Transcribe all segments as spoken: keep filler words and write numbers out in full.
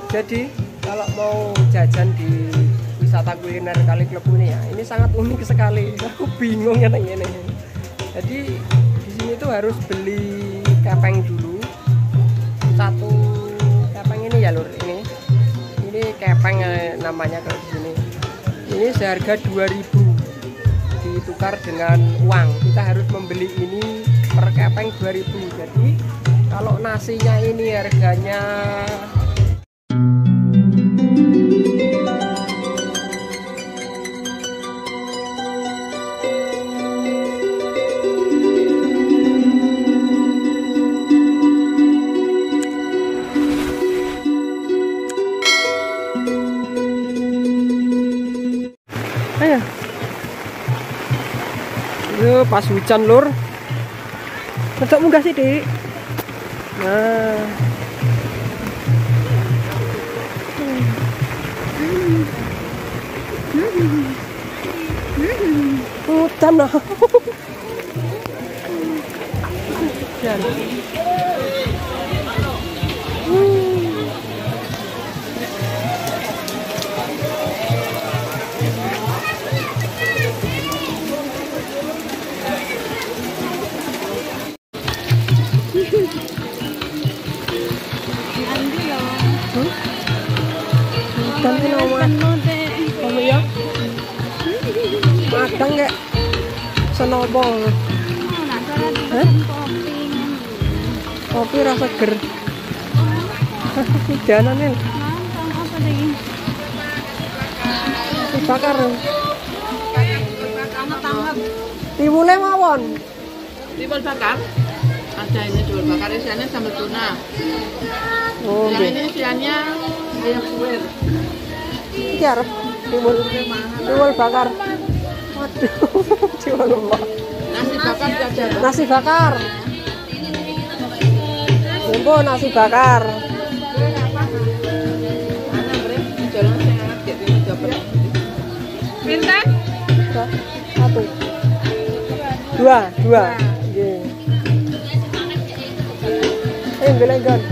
Jadi kalau mau jajan di wisata kuliner Kali Klepu ini ya, ini sangat unik sekali. Aku bingung ya ini. Jadi di sini tuh harus beli kepeng dulu. Satu kepeng ini ya lur, ini. Ini kepeng namanya kalau di sini. Ini seharga dua ribu. Ditukar dengan uang. Kita harus membeli ini per kepeng dua ribu. Jadi kalau nasinya ini harganya ayo. Yo, pas hujan lur. Untuk munggah sih, Dik. Nah. Hujan nah. Hujan. Dan ini nomor kamu ya madang kayak senobong kopi rasa ger jalan nih dibakar tiwulnya mawon tiwul bakar ada ini tiwul bakar isiannya sambal tuna. Oh, yang ini isiannya ayam suwir. Iki arep tiwul tiwul bakar. Waduh, tiwul bakar. Nasi bakar juga ada. Nasi bakar. Jumbo nasi bakar. Ana bre, jalan sehat gitu dapat. Pinten? Satu. Dua, dua. Nggih. Eh, belengan.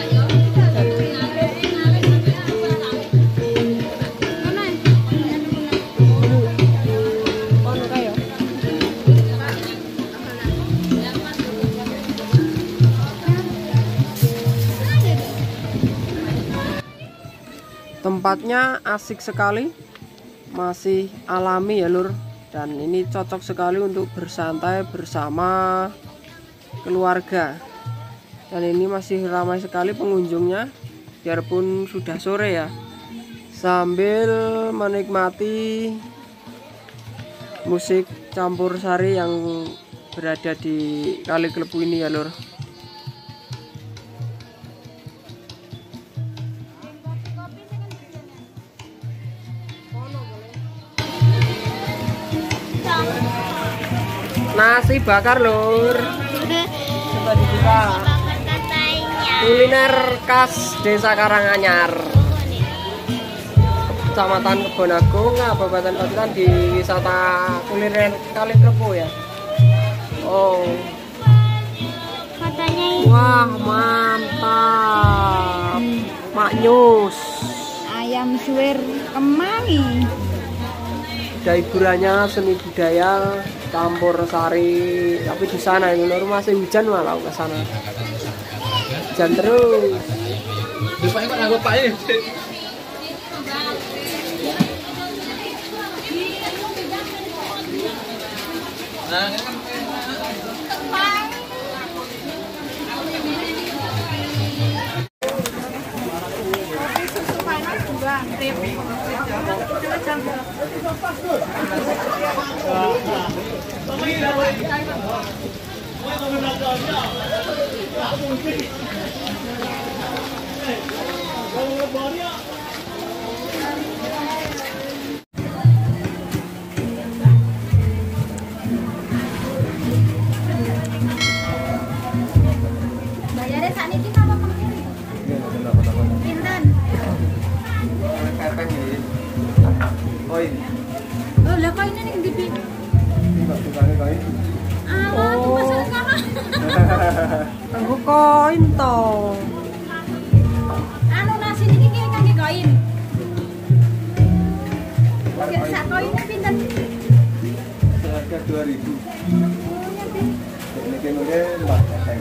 Tempatnya asik sekali, masih alami ya lur, dan ini cocok sekali untuk bersantai bersama keluarga. Dan ini masih ramai sekali pengunjungnya, biarpun sudah sore ya, sambil menikmati musik campur sari yang berada di Kali Klepu ini ya lur. Nasi bakar lur. Coba dibuka. Kuliner khas Desa Karanganyar, Kecamatan Kebonagung, Kabupaten Pacitan, di wisata kuliner Kali Klepu ya. Oh. Wah, mantap. Maknyus. Ayam suwir kemangi. Ada hiburannya, seni budaya campur sari, tapi di sana ini masih hujan malah ke sana. Hujan terus. Rupanya kok nangkep Pak ini. Nah, Bayarnya saat ini apa penting? Pinten? Kepeng ini. Koin. Oh, lah koinnya ning ndi, Bi? Mbak tukane koin. Ah, aku pesen kono. Aku koin to. Anu nasi niki kira kan dua ribu. Ini kayaknya empat kepeng.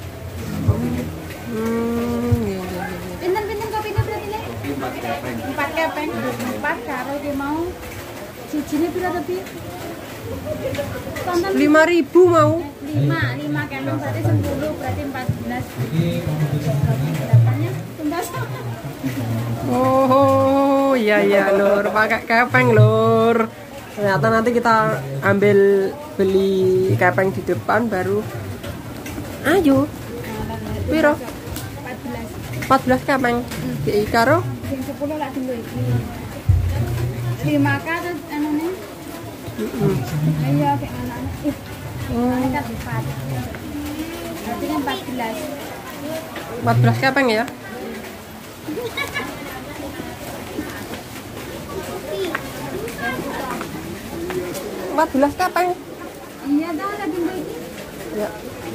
Hmm, iya, iya, iya. Pinten-pinten kopinya berarti nih? Kopi empat kepeng. Empat kepeng, empat karo dia mau sijine pira tapi tonton lima ribu mau. lima, lima kepeng berarti sepuluh, berarti empat belas. Delapannya tuntas. Oh, iya iya lur, pakai kepeng lur. Ternyata nanti kita ambil beli kepeng di depan baru. Ayo. Piro? empat belas. empat belas kepeng. Di karo Sing sepuluh lak dulu iki. lima k terus anu nih. heeh. Iya, kayak anak-anak. Ih, ini kan empat. Berarti kan empat belas. empat belas kepeng ya. empat belas kepeng. Iya, dah ada bumbu iki. Ya.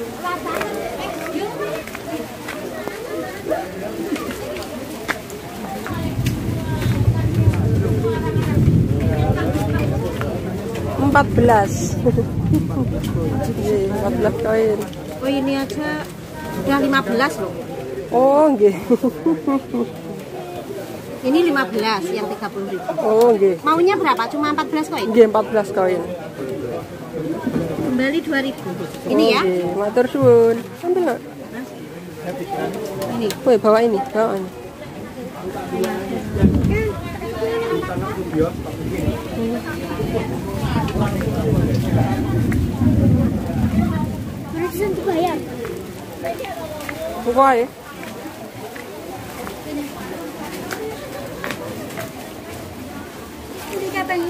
empat belas. empat belas koin. Oh ini aja udah lima belas loh. Oh, nggih. Ini lima belas yang tiga puluh ribu. Oh, nggih. Maunya berapa? Cuma empat belas koin? Nggih, empat belas koin. Kembali dua ribu. Ini ya? Oke, matur suwun. Ambil nggak? Ini. Woi, bawa ini, bawa ini. Berarti itu bayar. Buka ya. Ini katanya.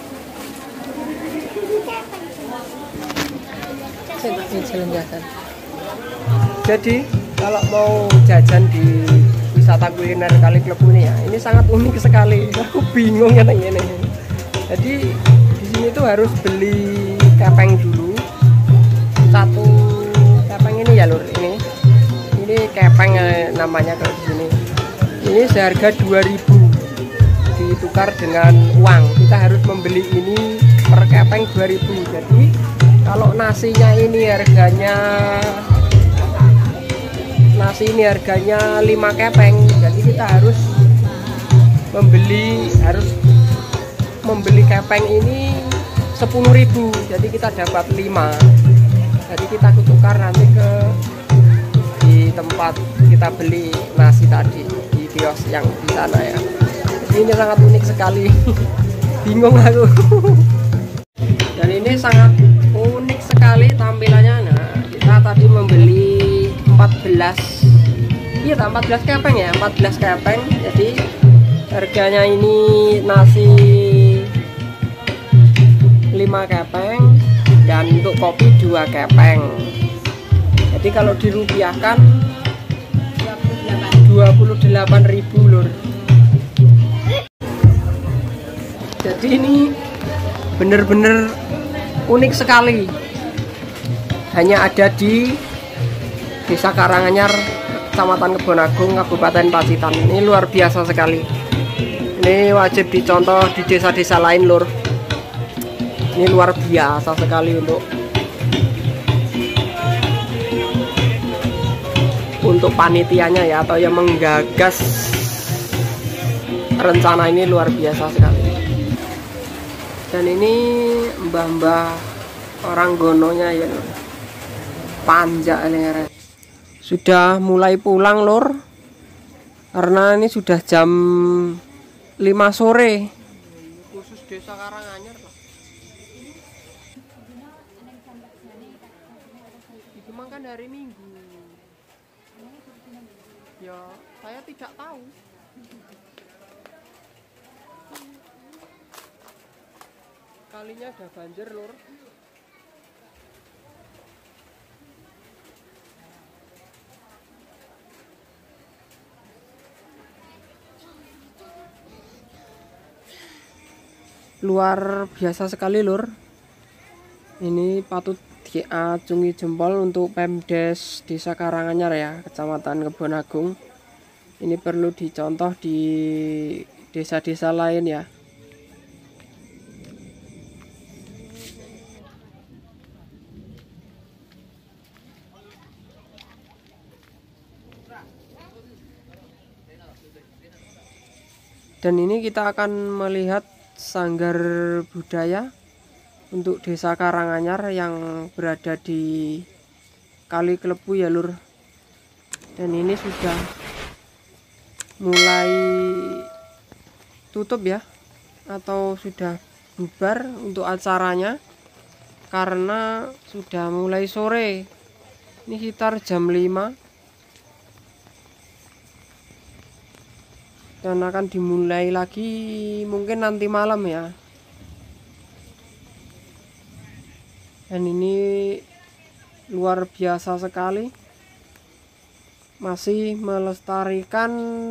Jalan-jalan. Jadi kalau mau jajan di wisata kuliner Kali Klepu ini ya, ini sangat unik sekali. Aku bingung ya ini. Jadi di sini tuh harus beli kepeng dulu. Satu kepeng ini ya lur, ini. Ini kepeng eh, namanya kalau di sini. Ini seharga dua ribu. Ditukar dengan uang. Kita harus membeli ini per kepeng dua ribu. Jadi kalau nasinya ini harganya nasi ini harganya lima kepeng, jadi kita harus membeli harus membeli kepeng ini sepuluh ribu, jadi kita dapat lima. Jadi kita tukar nanti ke di tempat kita beli nasi tadi di kios yang di sana ya. Jadi ini sangat unik sekali. Bingung aku. Dan ini sangat unik sekali tampilannya. Nah, kita tadi membeli empat belas. Iya, empat belas kepeng ya, empat belas kepeng. Jadi harganya ini nasi lima kepeng dan untuk kopi dua kepeng. Jadi kalau dirupiahkan dua puluh delapan ribu lur. Jadi ini bener-bener unik sekali, hanya ada di Desa Karanganyar, Kecamatan Kebonagung, Kabupaten Pacitan. Ini luar biasa sekali. Ini wajib dicontoh di desa-desa lain lur. Ini luar biasa sekali untuk untuk panitianya ya, atau yang menggagas rencana ini luar biasa sekali. Dan ini mbah-mbah orang gononya ya lur. Panjak ini sudah mulai pulang lur, karena ini sudah jam lima sore. Khusus Desa Karanganyar loh. Itu kan hari Minggu. Ya saya tidak tahu. Kalinya ada banjir lur. Luar biasa sekali lur. Ini patut diacungi jempol untuk Pemdes Desa Karanganyar ya, Kecamatan Kebonagung. Ini perlu dicontoh di desa-desa lain ya. Dan ini kita akan melihat sanggar budaya untuk Desa Karanganyar yang berada di Kali Klepu ya Lur. Dan ini sudah mulai tutup ya, atau sudah bubar untuk acaranya karena sudah mulai sore. Ini sekitar jam lima dan akan dimulai lagi mungkin nanti malam ya. Dan ini luar biasa sekali, masih melestarikan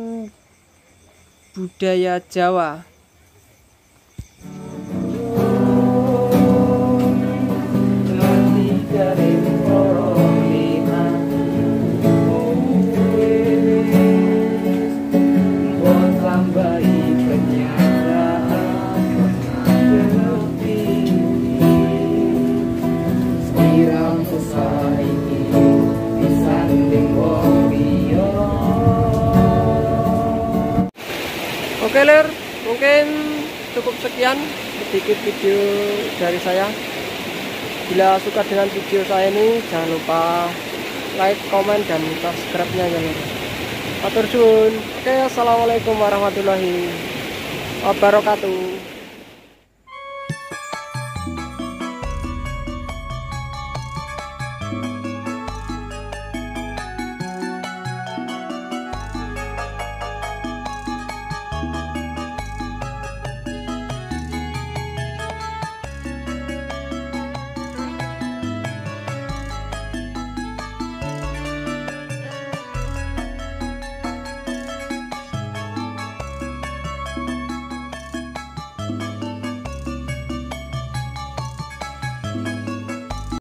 budaya Jawa. Oke Lur, mungkin cukup sekian sedikit video dari saya. Bila suka dengan video saya ini, jangan lupa like, komen, dan subscribe-nya ya Lur. Matur suwun. Oke, assalamualaikum warahmatullahi wabarakatuh.